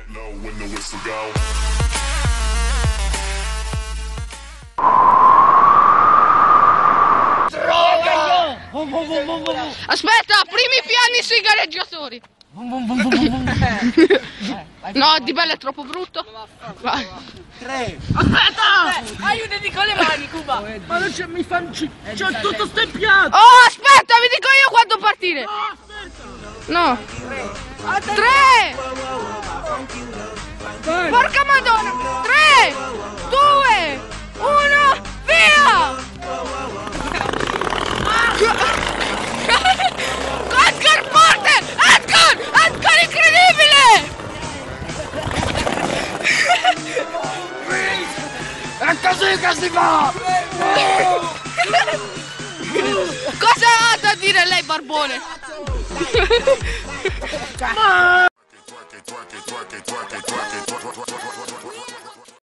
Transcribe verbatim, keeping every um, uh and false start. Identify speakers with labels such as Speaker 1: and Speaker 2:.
Speaker 1: Aspetta, primi piani sui gareggiatori. No, Di Bella è troppo brutto. Vai.
Speaker 2: Tre.
Speaker 3: Aspetta! Eh, aiutati con le mani, Cuba!
Speaker 2: Ma non c'è, mi fanno... c'ho tutto stempiato!
Speaker 1: Oh, aspetta, vi dico io quando partire.
Speaker 2: No,
Speaker 1: No.
Speaker 2: aspetta!
Speaker 1: Tre.
Speaker 2: Vai.
Speaker 1: Porca madonna. Tre, due, uno, via! Edgar forte! Edgar! Edgar incredibile!
Speaker 2: È così che si fa!
Speaker 1: Cosa ha da dire lei, Barbone?